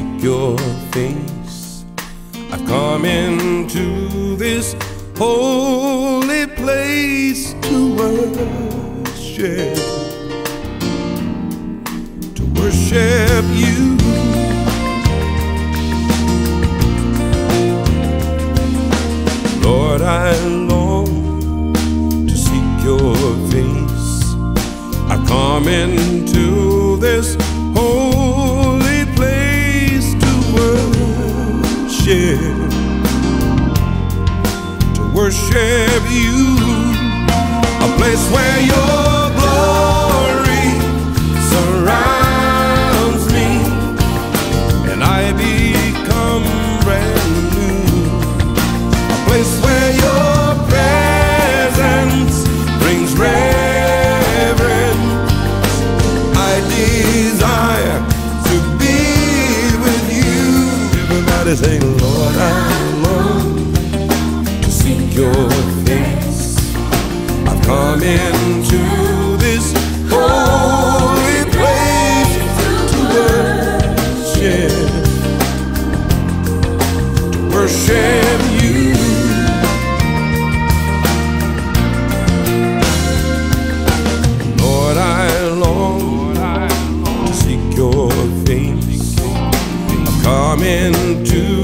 seek your face. I've come into this holy place to worship you. Lord, I long to seek your face. I've come into this holy place to worship you. A place where your glory surrounds me and I become brand new. A place where your presence brings reverence. I desire to be with you. Everybody say, Lord, I long to seek your face. I've come into this holy place to worship you. Lord, I long to seek your face. I've come into